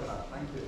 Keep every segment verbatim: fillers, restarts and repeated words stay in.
for that. Thank you.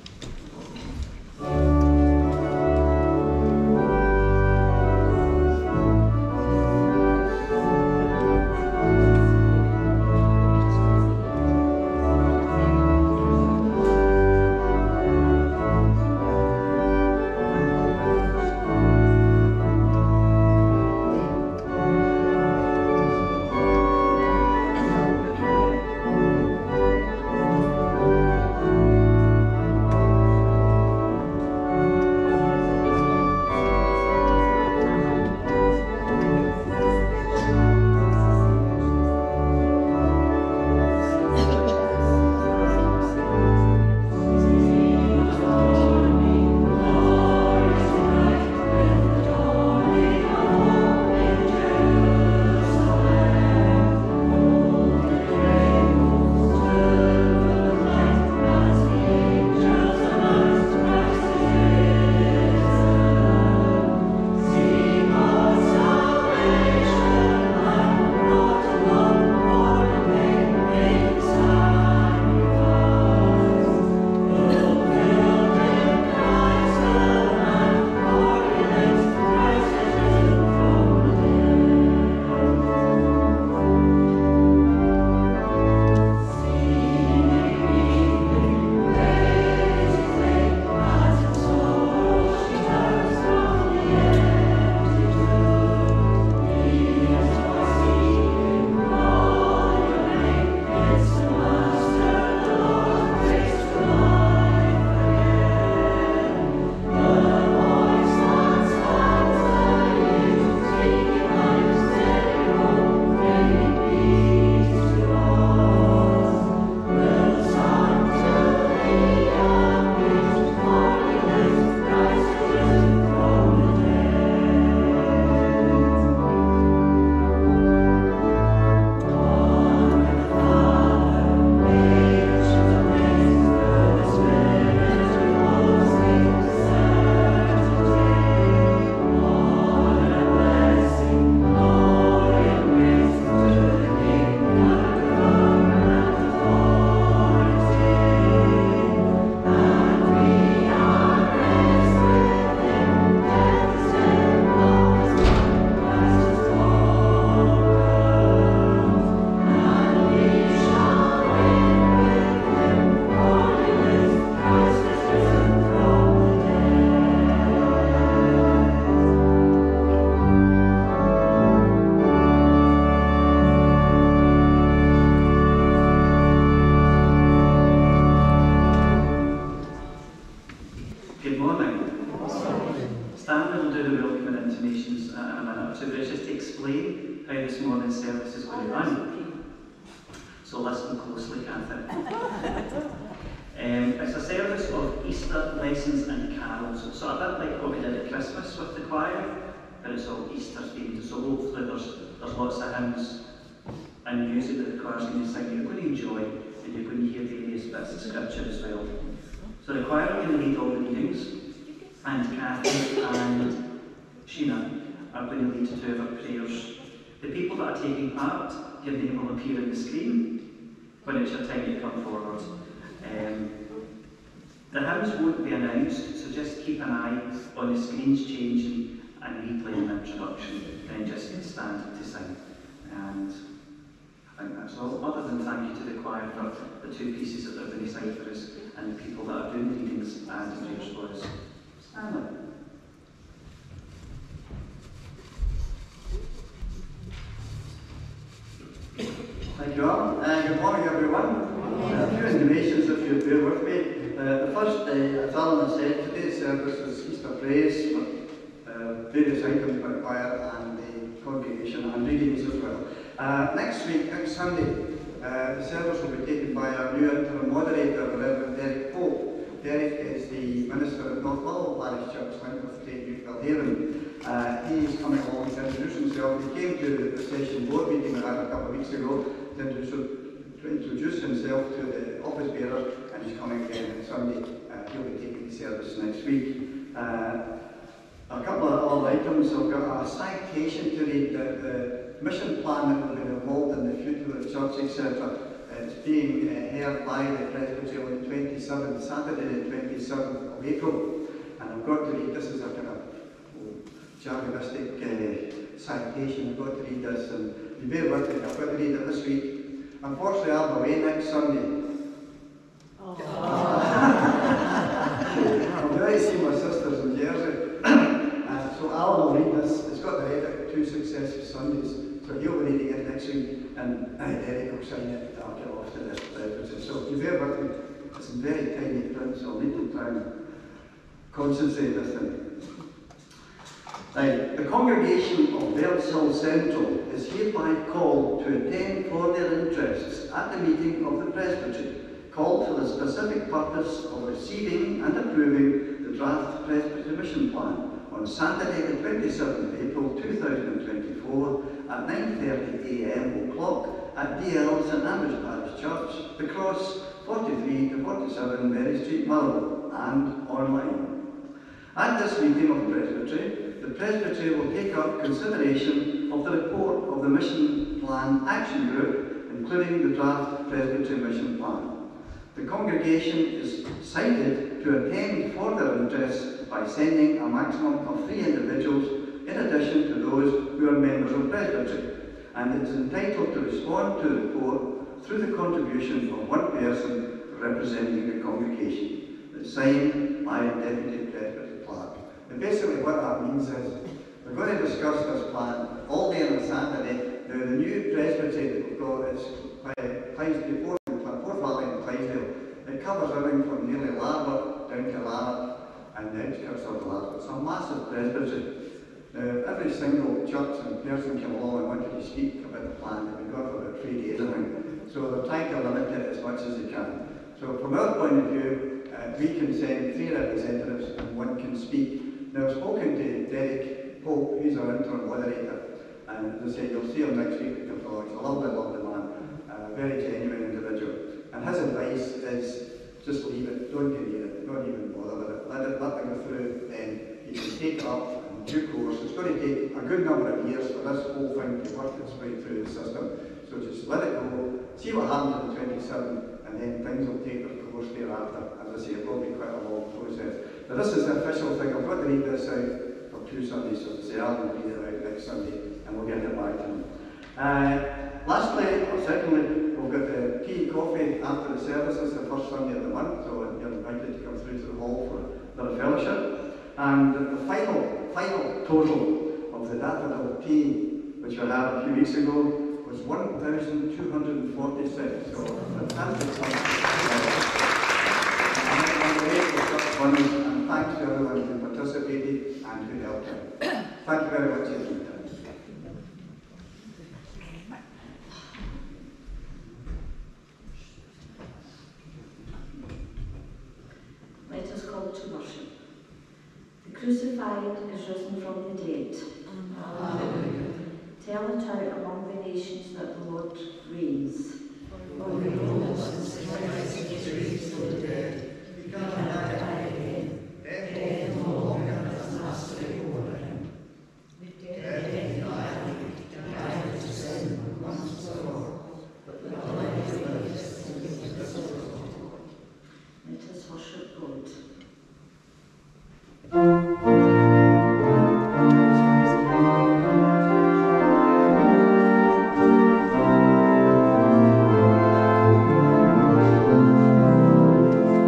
When it's your time to come forward. Um, the hymns won't be announced, so just keep an eye on the screens changing and replaying the introduction, then just stand to sing. And I think that's all, other than thank you to the choir for the two pieces that they're going to sing for us and the people that are doing the readings and the prayers for us. Stanley. Thank you, Alan. Uh, good morning, everyone. Uh, a few intimations, if you bear with me. Uh, the first, uh, as Alan has said, today's service is Easter praise with uh, various items by the choir and the congregation and readings as well. Uh, next week, next Sunday, uh, the service will be taken by our new interim moderator, Reverend Derek Pope. Derek is the minister at North Little Parish Church, Wentworth, Great Belhaven. Uh, he is coming along to introduce himself. He came to the session board meeting we had a couple of weeks ago to introduce, to introduce himself to the office bearer, and he's coming again on Sunday. Uh, he'll be taking the service next week. Uh, a couple of other items. I've got a citation to read. The, the mission plan that will be involved in the future of the church, et cetera. It's being uh, held by the Presbytery on the twenty-seventh, Saturday the twenty-seventh of April. And I've got to read this as a kind of oh, jargonistic uh, citation. I've got to read this, and you bear with me, I've got to read it this week. Unfortunately, I'm away next Sunday. Oh. I'm going to see my sisters in Jersey. uh, so Alan will read this. It's got the head Two Successive Sundays. So he'll be reading it next week, and uh, Derek will sign it after get off to this presbytery. So if you bear with me, it's in very tiny print, so I'll need to try and concentrate this thing. Right. The congregation of Bellshill Central is hereby called to attend for their interests at the meeting of the presbytery, called for the specific purpose of receiving and approving the draft presbytery mission plan on Saturday the twenty-seventh of April two thousand twenty-four at nine thirty a m o'clock at D L St Andrew's Parish Church, The Cross, forty-three to forty-seven Mary Street, Motherwell, and online. At this meeting of the presbytery, the presbytery will take up consideration of the report of the Mission Plan Action Group, including the draft presbytery mission plan. The congregation is cited to attend for their interests by sending a maximum of three individuals in addition to those who are members of presbytery, and it is entitled to respond to the report through the contribution of one person representing the congregation. It's signed by a deputy presbytery clerk. And basically what that means is we're going to discuss this plan all day on a Saturday. Now the new presbytery that we've got is by before Forth Valley and Clydesdale. It covers everything from nearly Larbert down to Lanark and the outskirts of Larbert. It's a massive presbytery. Now every single church and person came along and wanted to speak about the plan. They've been going for about three days, I think. So they're trying to limit it as much as they can. So from our point of view, uh, we can send three representatives and one can speak. Now I've spoken to Derek Pope, who's our interim moderator, and as I say, you'll see him next week at the talk. He's a lovely, lovely man, a very genuine individual. And his advice is just leave it, don't get near it, don't even bother with it, let it, let it go through, then you can take it up in due course. It's going to take a good number of years for this whole thing to work its way through the system. So just let it go, see what happens on the twenty-seventh, and then things will take their course thereafter. As I say, it will be quite a long process. But this is the official thing. I've got to read this out for two Sundays, so to say, I'll read it out next Sunday, and we'll get it back to them. Uh, lastly, or secondly, we've got the tea and coffee after the services, the first Sunday of the month, so you're invited to come through to the hall for a little fellowship. And the final, final total of the daffodil tea, which we had a few weeks ago, was one thousand two hundred forty-six. So fantastic stuff. And thanks to everyone who participated and who helped out. Thank you very much indeed. Let us call to worship. The crucified is risen from the dead. Amen. Tell it out among the nations that the Lord reigns. For we know since Christ is raised from the dead, we cannot die again. Death no longer has mastery over him. Death died, died to sin once for all, but the life lives and lives for all. Let us worship God. Thank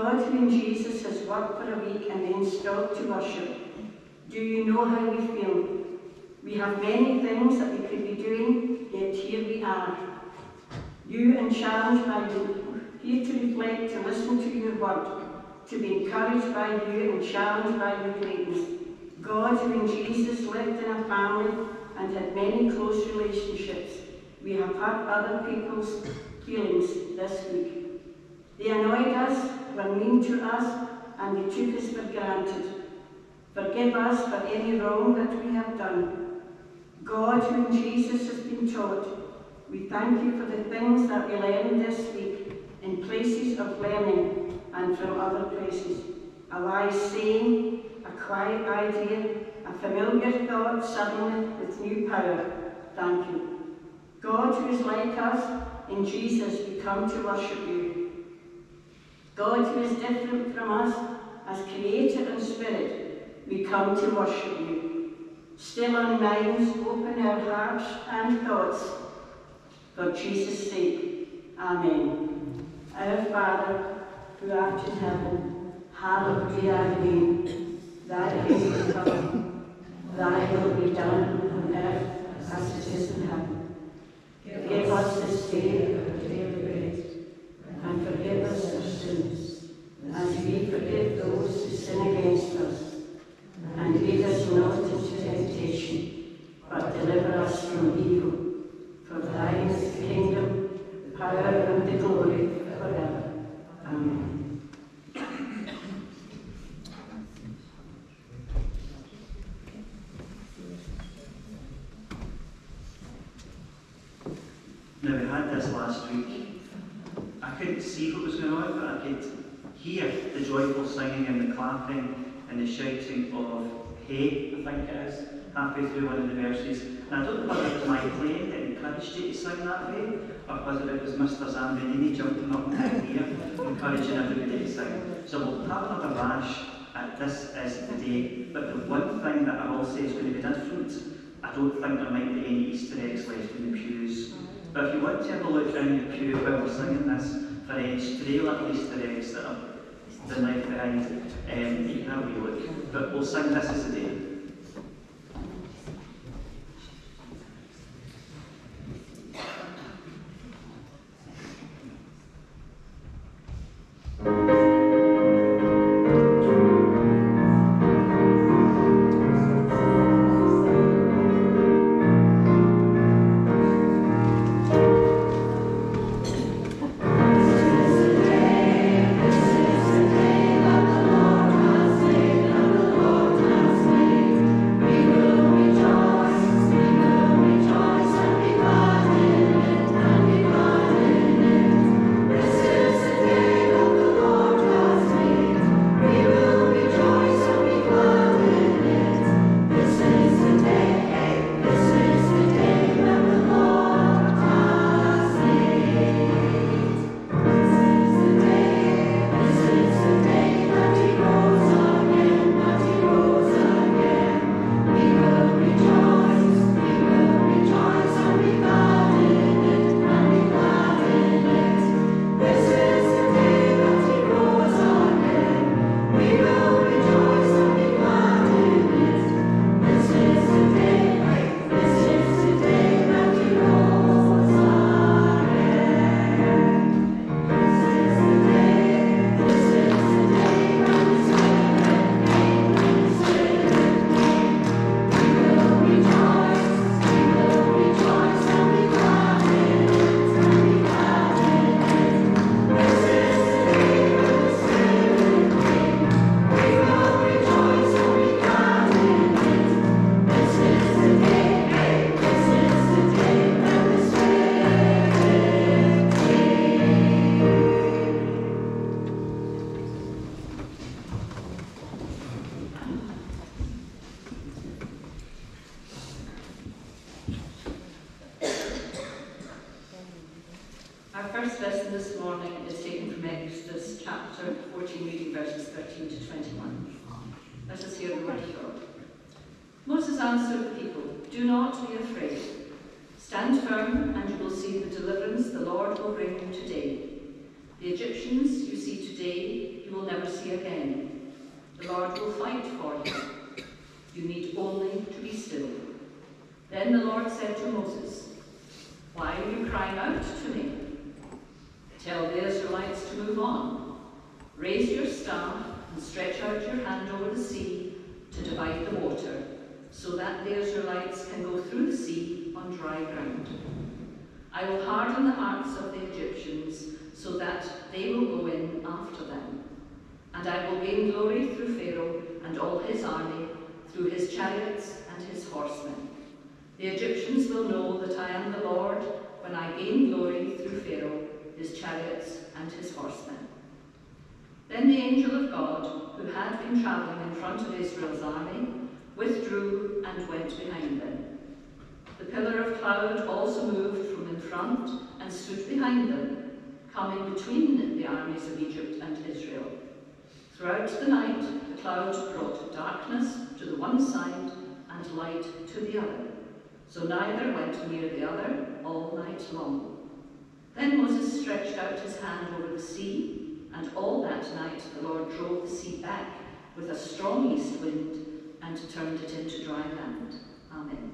God who in Jesus has worked for a week and then stopped to worship, do you know how we feel? We have many things that we could be doing, yet here we are. You and challenged by you, here to reflect, to listen to your word, to be encouraged by you and challenged by your greatness. God who in Jesus lived in a family and had many close relationships, we have hurt other people's feelings this week. They annoyed us, were mean to us, and they took us for granted. Forgive us for any wrong that we have done. God, whom Jesus has been taught, we thank you for the things that we learned this week in places of learning and from other places. A wise saying, a quiet idea, a familiar thought suddenly with new power. Thank you. God, who is like us, in Jesus we come to worship you. God, who is different from us, as Creator and Spirit, we come to worship you. Still our minds, open our hearts and thoughts for Jesus' sake. Amen. Our Father, who art in heaven, hallowed be thy name. Thy kingdom come, thy will be done on earth as it is in heaven. Give us this day our daily bread, and forgive us our sins, as we forgive those who sin against us. And lead us not into temptation, but deliver us from evil. For thine is the kingdom, the power, and the glory forever. Amen. Now, we had this last week. I couldn't see what was going on, but I could hear the joyful singing and the clapping and the shouting of hey, I think it is, halfway through one of the verses. And I don't know whether it was my playing that encouraged you to sing that way, or whether it was Mister Zambini jumping up in here, encouraging everybody to sing. So we'll have another bash at This Is the Day, but the one thing that I will say is going to be different. I don't think there might be any Easter eggs left in the pews. But if you want to have a look in your pew while we're singing this, for any stray little Easter eggs that are been left behind, um, you can have a wee look. But we'll sing This Is the Day. see again. The Lord will fight for you. You need only to be still. Then the Lord said to Moses, why are you crying out to me? Tell the Israelites to move on. Raise your staff and stretch out your hand over the sea to divide the water, so that the Israelites can go through the sea on dry ground. I will harden the hearts of the Egyptians, so that they will go in after them. And I will gain glory through Pharaoh and all his army, through his chariots and his horsemen. The Egyptians will know that I am the Lord when I gain glory through Pharaoh, his chariots and his horsemen. Then the angel of God, who had been travelling in front of Israel's army, withdrew and went behind them. The pillar of cloud also moved from in front and stood behind them, coming between the armies of Egypt and Israel. Throughout the night, the cloud brought darkness to the one side and light to the other, so neither went near the other all night long. Then Moses stretched out his hand over the sea, and all that night the Lord drove the sea back with a strong east wind and turned it into dry land. Amen.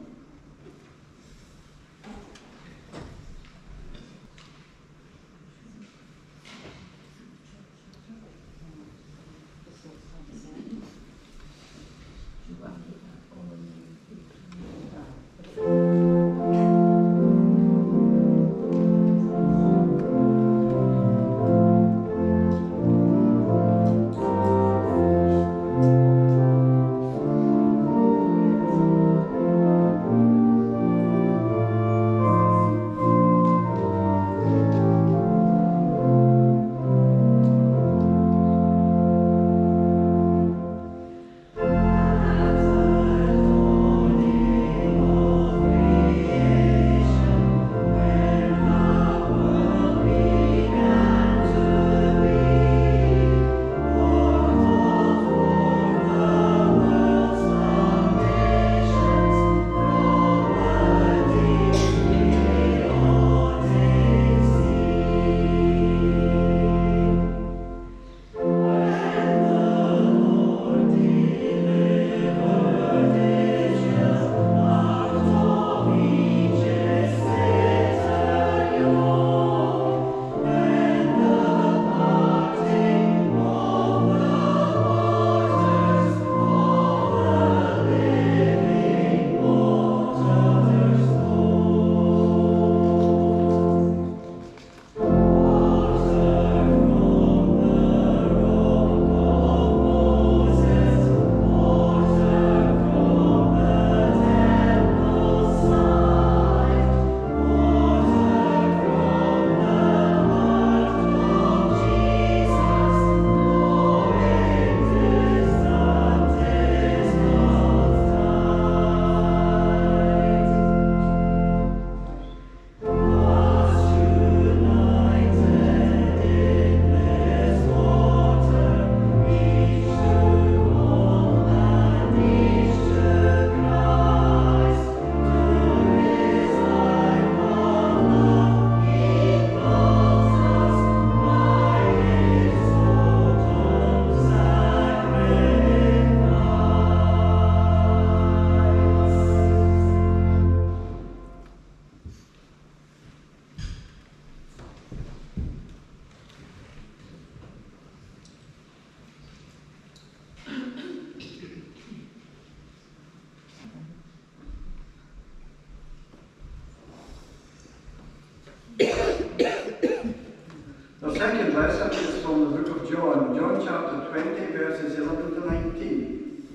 The second lesson is from the book of John, John chapter twenty, verses eleven to nineteen.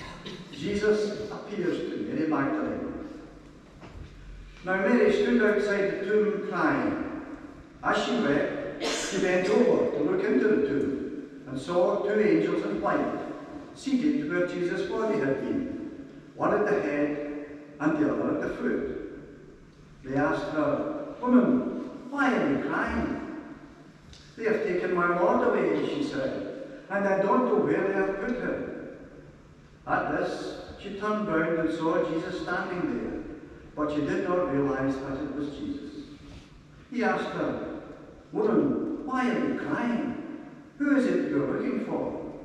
Jesus appears to Mary Magdalene. Now Mary stood outside the tomb crying. As she wept, she bent over to look into the tomb and saw two angels in white, seated where Jesus' body had been, one at the head and the other at the foot. They asked her, "Woman, why are you crying?" "They have taken my Lord away," she said, "and I don't know where they have put him." At this, she turned round and saw Jesus standing there, but she did not realize that it was Jesus. He asked her, "Woman, why are you crying? Who is it you are looking for?"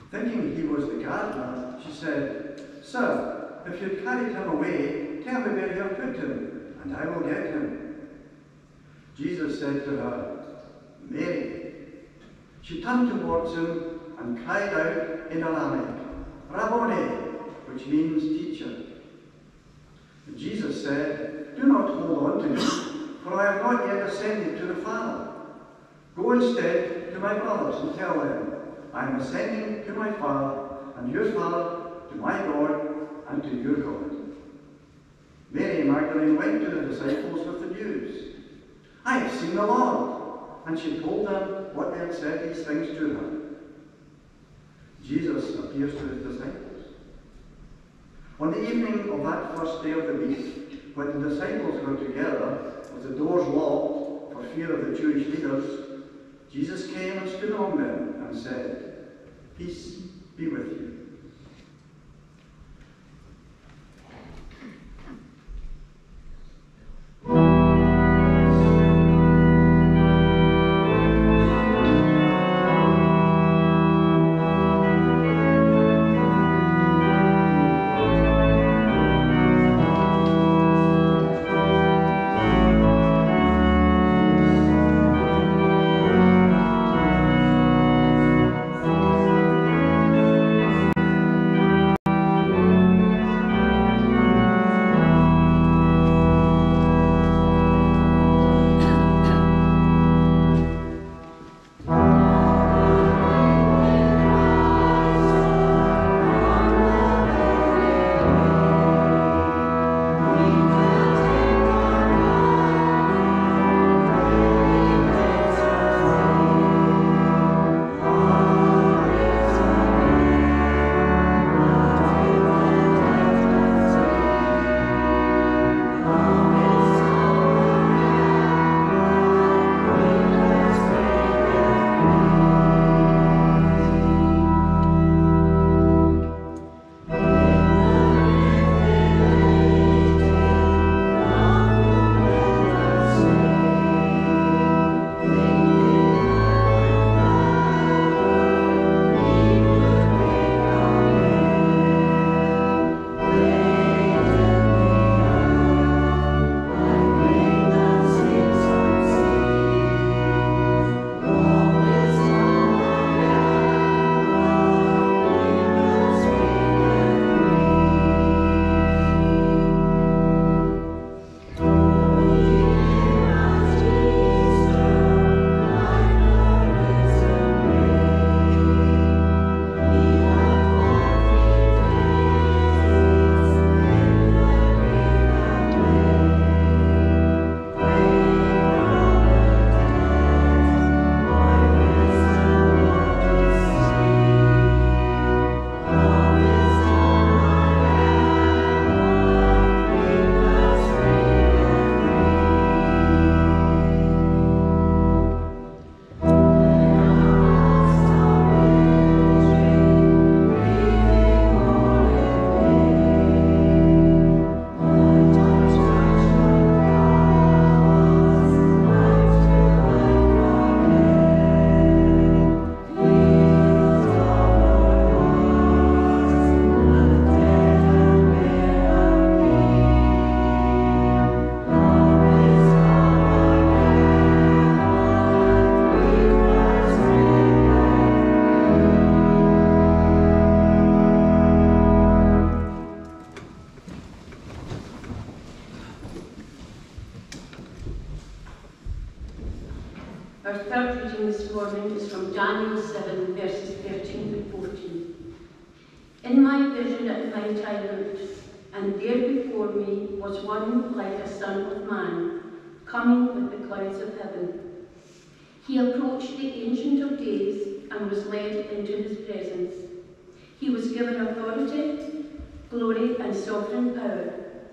Thinking he was the gardener, she said, "Sir, if you've carried him away, tell me where you have put him, and I will get him." Jesus said to her, "Mary." She turned towards him and cried out in Aramaic, "Rabboni," which means teacher. And Jesus said, "Do not hold on to me, for I have not yet ascended to the Father. Go instead to my brothers and tell them, I am ascending to my Father and your Father, to my God and to your God." Mary Magdalene went to the disciples with the news. "I have seen the Lord." And she told them what they had said these things to her. Jesus appears to his disciples. On the evening of that first day of the week, when the disciples were together, with the doors locked for fear of the Jewish leaders, Jesus came and stood among them and said, "Peace be with you." Our third reading this morning is from Daniel seven, verses thirteen to fourteen. In my vision at night I looked, and there before me was one like a son of man, coming with the clouds of heaven. He approached the Ancient of Days and was led into his presence. He was given authority, glory, and sovereign power.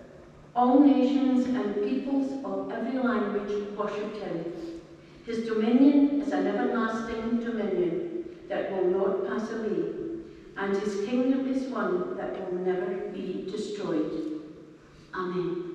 All nations and peoples of every language worshipped him. His dominion is an everlasting dominion that will not pass away, and his kingdom is one that will never be destroyed. Amen.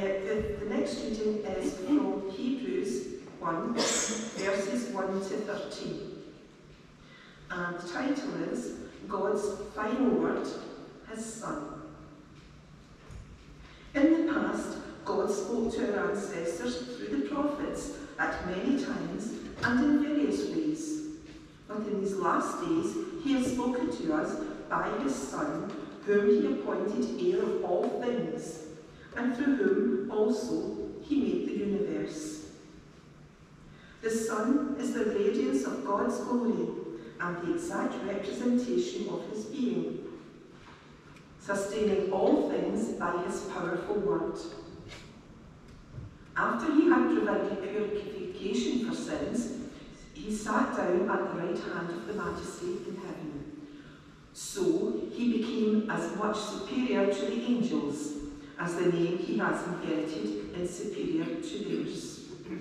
the, the next reading is from Hebrews one, verses one to thirteen. And the title is God's Final Word, His Son. In the past, God spoke to our ancestors through the prophets at many times and in various ways. But in these last days, He has spoken to us by His Son, whom He appointed heir of all things, and through whom also He made the universe. The Son is the radiance of God's glory and the exact representation of His being, sustaining all things by His powerful word. After He had provided purification for sins, He sat down at the right hand of the Majesty in heaven. So He became as much superior to the angels as the name He has inherited is superior to theirs.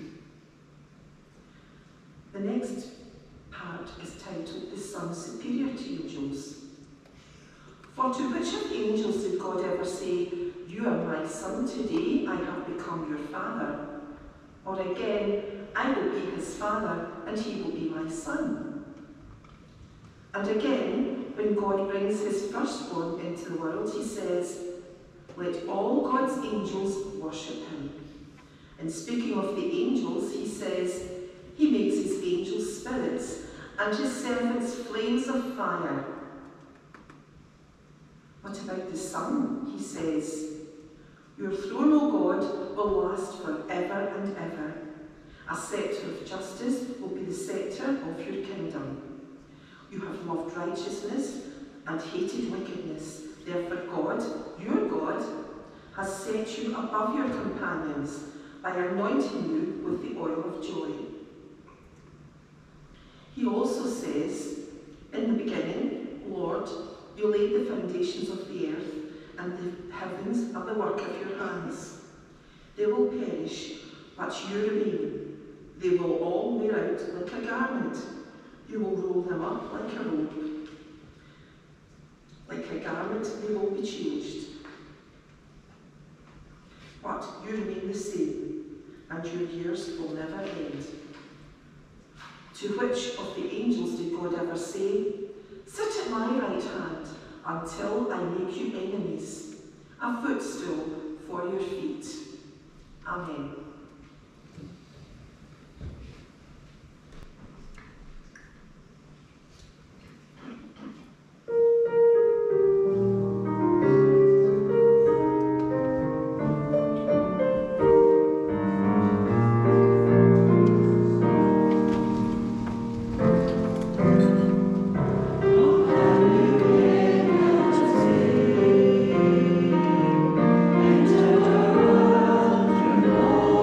The next part is titled The Son Superior to Angels. For to which of the angels did God ever say, "You are my son, today I have become your father"? Or again, "I will be his father, and he will be my son"? And again, when God brings his firstborn into the world, he says, "Let all God's angels worship him." And speaking of the angels, he says, "He makes his angels spirits, and his servants flames of fire." What about the Son? He says, "Your throne, O God, will last forever and ever. A sceptre of justice will be the sceptre of your kingdom. You have loved righteousness and hated wickedness. Therefore God, your God, has set you above your companions by anointing you with the oil of joy." He also says, "In the beginning, Lord, you laid the foundations of the earth, and the heavens are the work of your hands. They will perish, but you remain. They will all wear out like a garment. You will roll them up like a robe. Like a garment, they will be changed. But you remain the same, and your years will never end." To which of the angels did God ever say, "Sit at my right hand until I make you enemies, a footstool for your feet"? Amen. Oh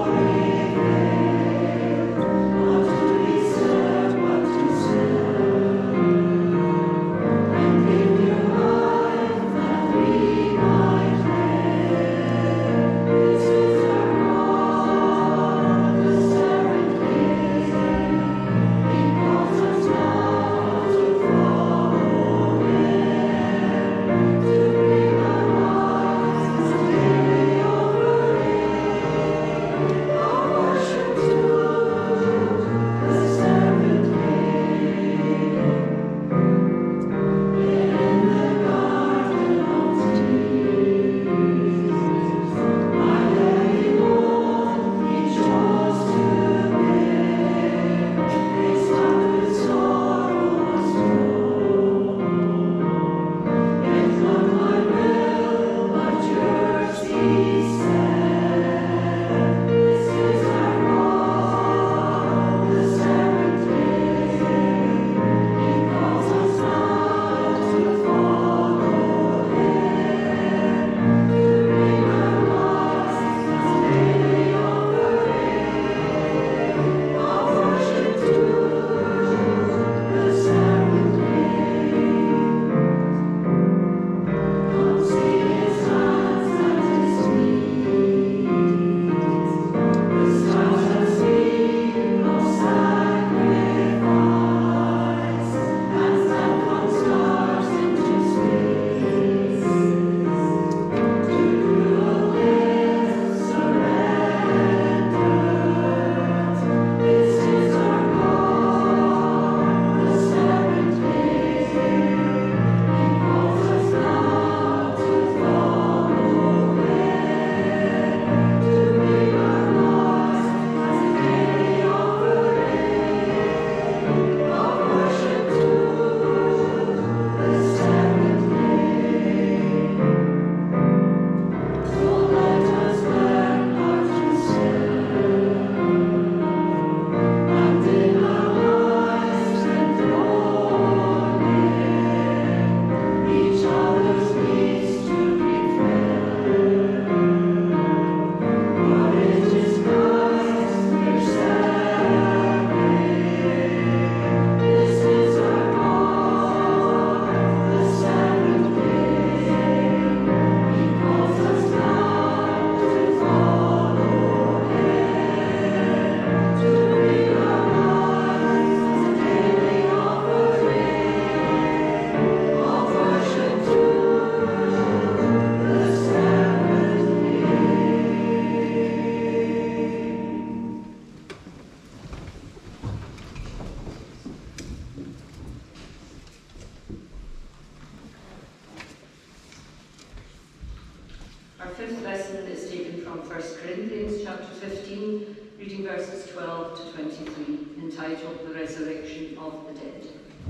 fifth lesson is taken from First Corinthians chapter fifteen, reading verses twelve to twenty-three, entitled The Resurrection of the Dead.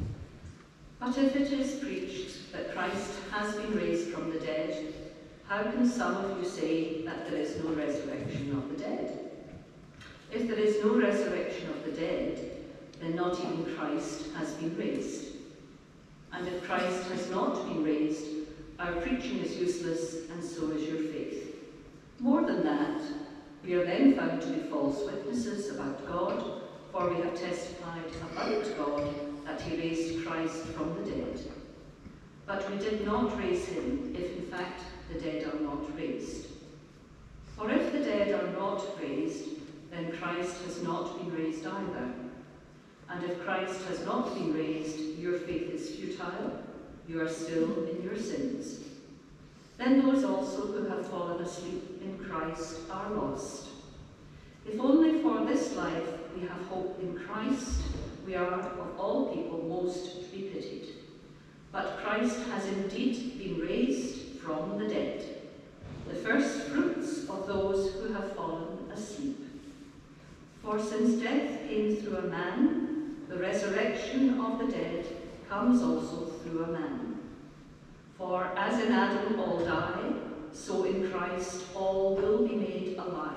But if it is preached that Christ has been raised from the dead, how can some of you say that there is no resurrection of the dead? If there is no resurrection of the dead, then not even Christ has been raised. And if Christ has not been raised, our preaching is useless, and so is your faith. More than that, we are then found to be false witnesses about God, for we have testified about God that he raised Christ from the dead. But we did not raise him, if in fact the dead are not raised. For if the dead are not raised, then Christ has not been raised either. And if Christ has not been raised, your faith is futile, you are still in your sins. Then those also who have fallen asleep in Christ are lost. If only for this life we have hope in Christ, we are of all people most to be pitied. But Christ has indeed been raised from the dead, the first fruits of those who have fallen asleep. For since death came through a man, the resurrection of the dead comes also through a man. For as in Adam all die, so in Christ all will be made alive.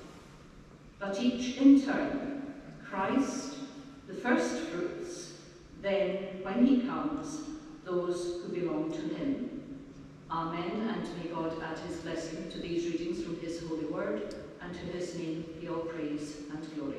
But each in turn, Christ, the first fruits, then, when he comes, those who belong to him. Amen, and may God add his blessing to these readings from his holy word, and to his name be all praise and glory.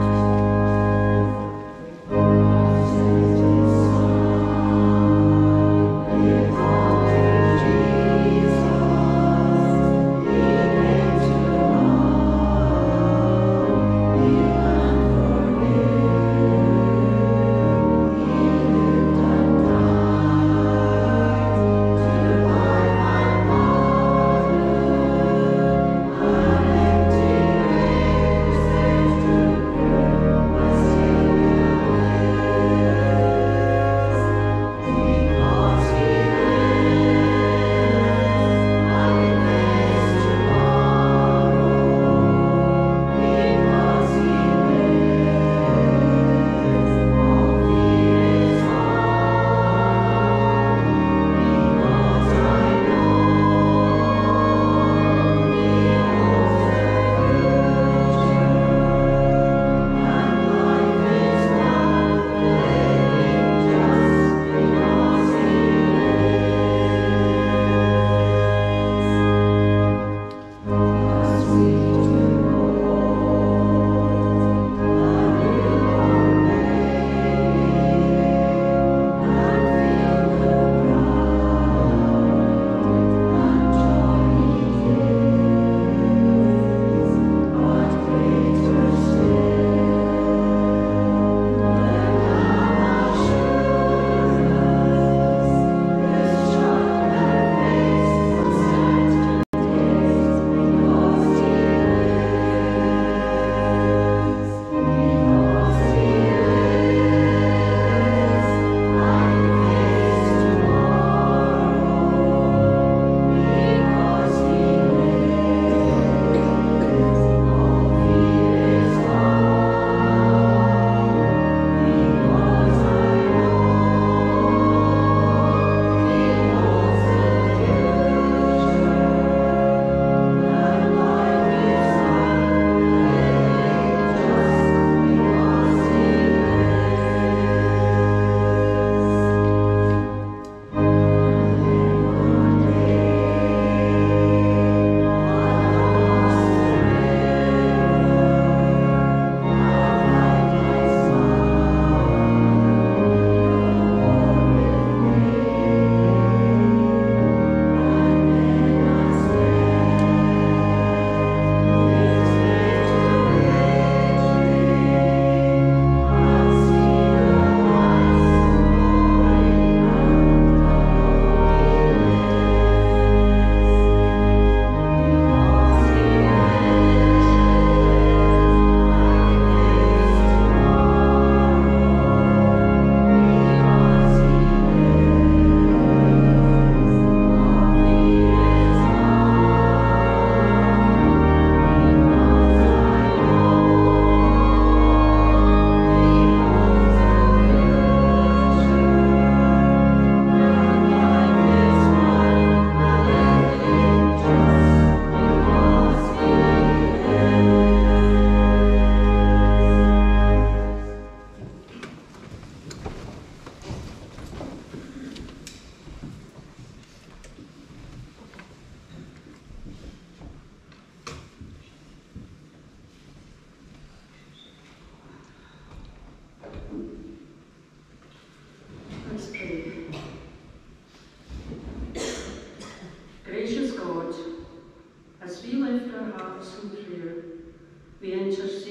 Thank you.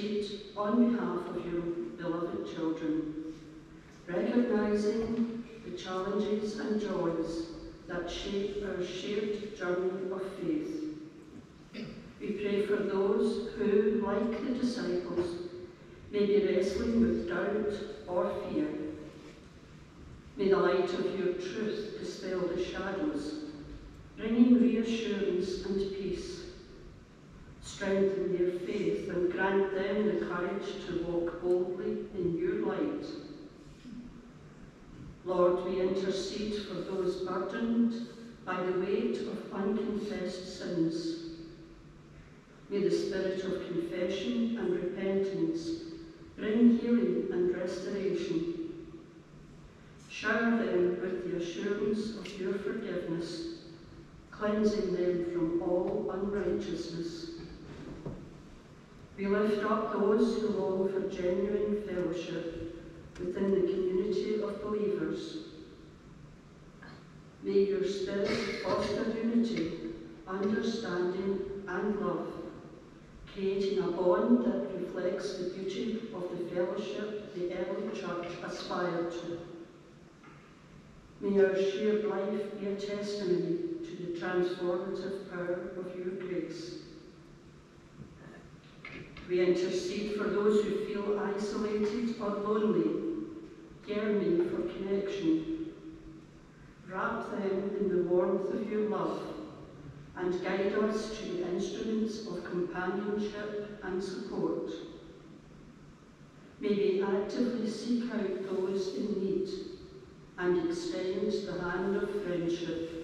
intercede on behalf of your beloved children, recognising the challenges and joys that shape our shared journey of faith. We pray for those who, like the disciples, may be wrestling with doubt or fear. May the light of your truth dispel the shadows, bringing reassurance and peace. Strengthen their faith and grant them the courage to walk boldly in your light. Lord, we intercede for those burdened by the weight of unconfessed sins. May the spirit of confession and repentance bring healing and restoration. Shower them with the assurance of your forgiveness, cleansing them from all unrighteousness. We lift up those who long for genuine fellowship within the community of believers. May your Spirit foster unity, understanding and love, creating a bond that reflects the beauty of the fellowship the early church aspired to. May our shared life be a testimony to the transformative power of your grace. We intercede for those who feel isolated or lonely, yearning for connection. Wrap them in the warmth of your love and guide us to be instruments of companionship and support. May we actively seek out those in need and extend the hand of friendship.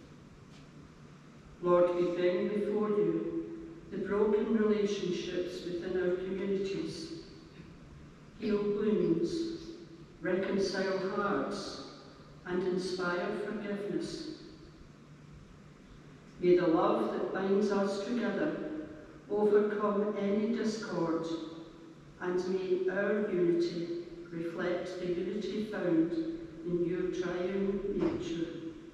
Lord, we bring before you the broken relationships within our communities. Heal wounds, reconcile hearts, and inspire forgiveness. May the love that binds us together overcome any discord, and may our unity reflect the unity found in your triune nature.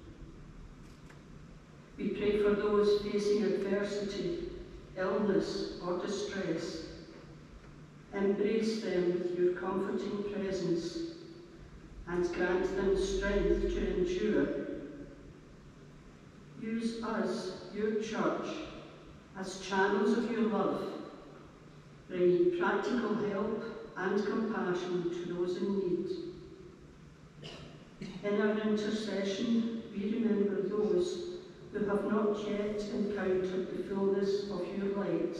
We pray for those facing adversity, illness or distress. Embrace them with your comforting presence and grant them strength to endure. Use us, your church, as channels of your love, bringing practical help and compassion to those in need. In our intercession, we remember those who have not yet encountered the fullness of your light.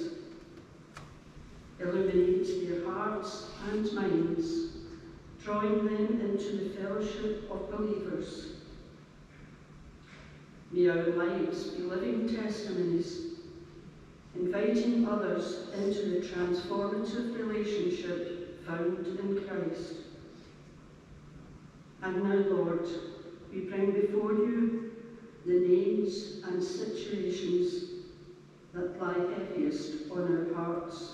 Illuminate their hearts and minds, drawing them into the fellowship of believers. May our lives be living testimonies, inviting others into the transformative relationship found in Christ. And now, Lord, we bring before you the names and situations that lie heaviest on our hearts.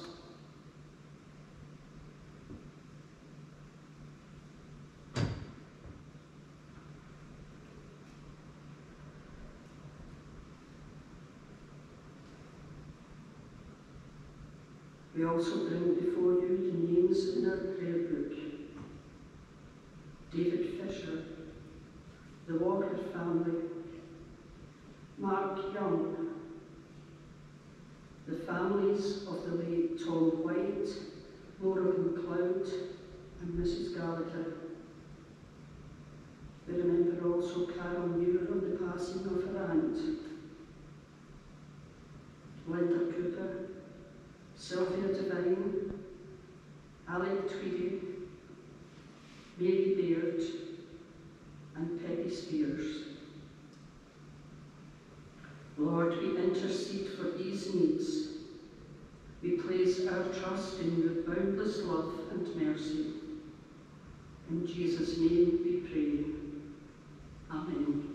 We also bring before you the names in our prayer book. David Fisher, the Walker family, Mark Young, the families of the late Tom White, Laura McLeod and Missus Gallagher. We remember also Carol Muir on the passing of her aunt, Linda Cooper, Sylvia Devine, Alec Tweedy, Mary Baird and Peggy Spears. Lord, we intercede for these needs. We place our trust in your boundless love and mercy. In Jesus' name we pray. Amen.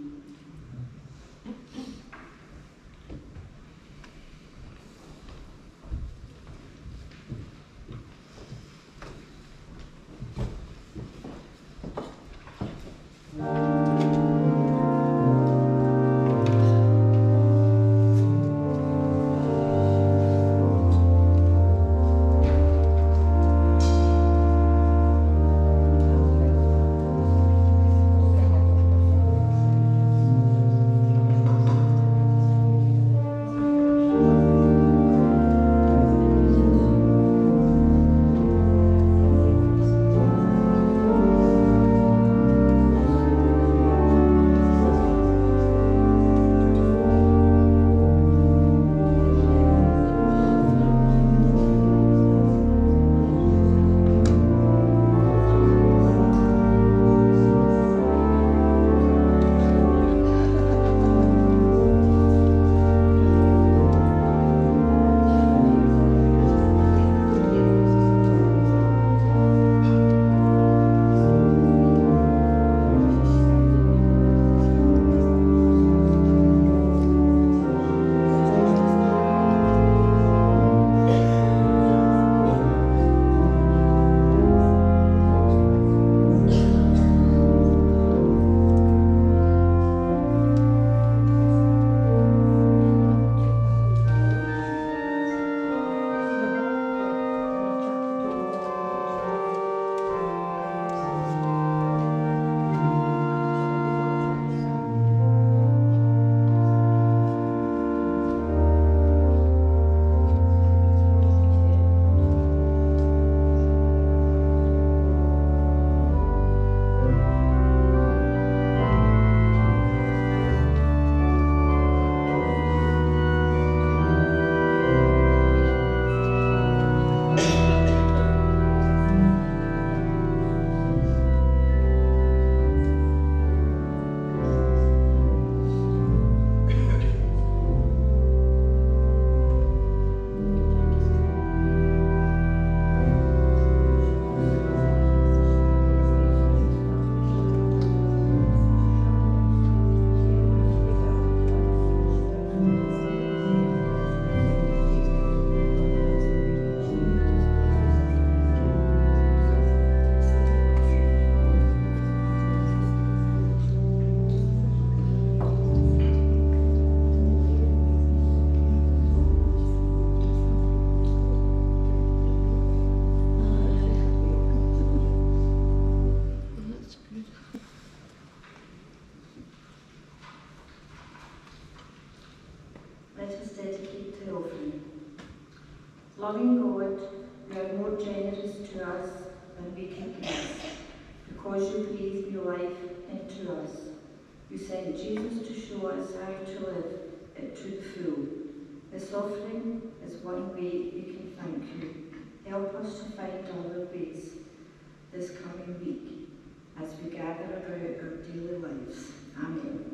weakness, because you breathed new life into us. You sent Jesus to show us how to live it to the full. This offering is one way we can thank you. Help us to find other ways this coming week as we gather about our daily lives. Amen.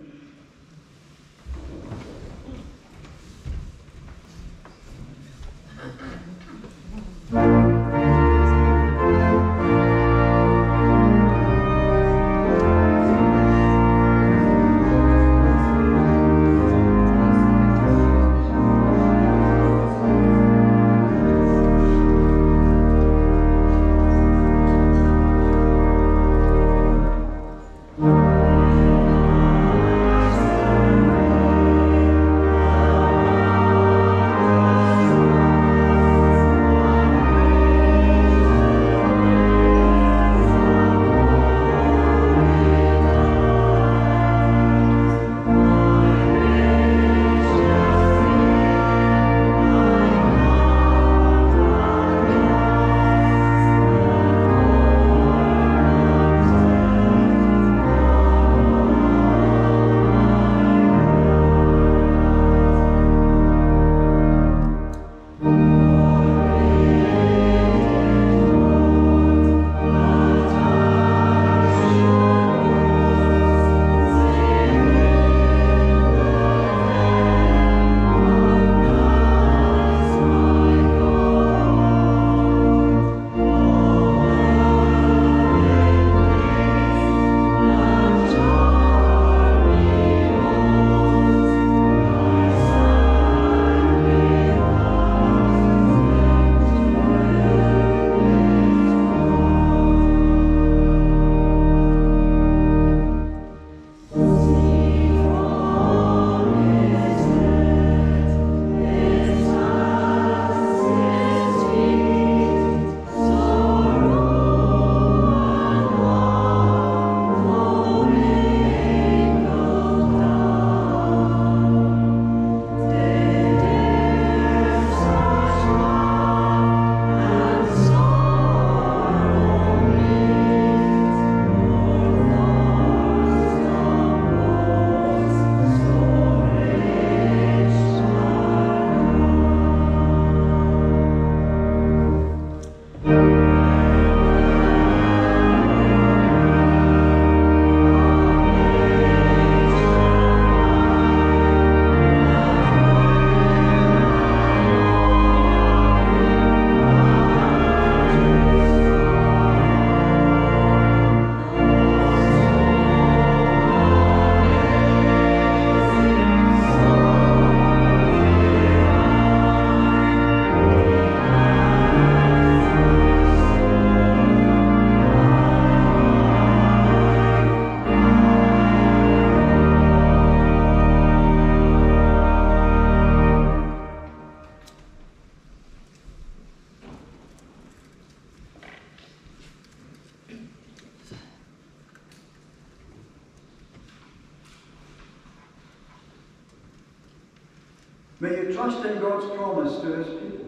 May you trust in God's promise to his people.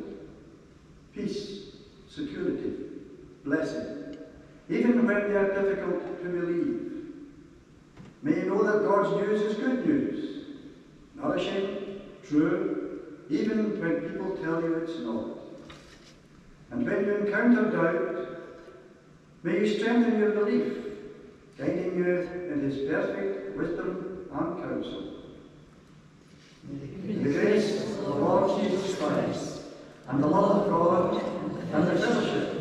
Peace, security, blessing, even when they are difficult to believe. May you know that God's news is good news, nourishing, true, even when people tell you it's not. And when you encounter doubt, may you strengthen your belief, guiding you in his perfect wisdom and counsel. May the grace of the Lord Jesus Christ, and the love of God, and the fellowship